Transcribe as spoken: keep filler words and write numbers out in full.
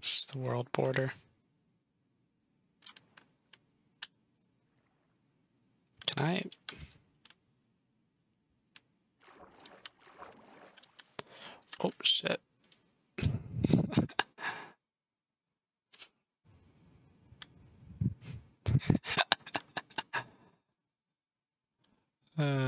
It's the world border. Can I? Oh, shit. uh...